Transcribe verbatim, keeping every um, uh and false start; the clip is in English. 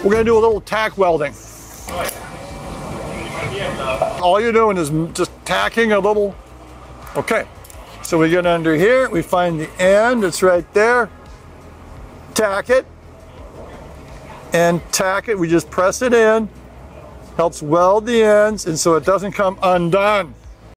We're gonna do a little tack welding. All you're doing is just tacking a little. Okay, so we get under here, we find the end, it's right there. Tack it, and tack it, we just press it in. Helps weld the ends, and so it doesn't come undone.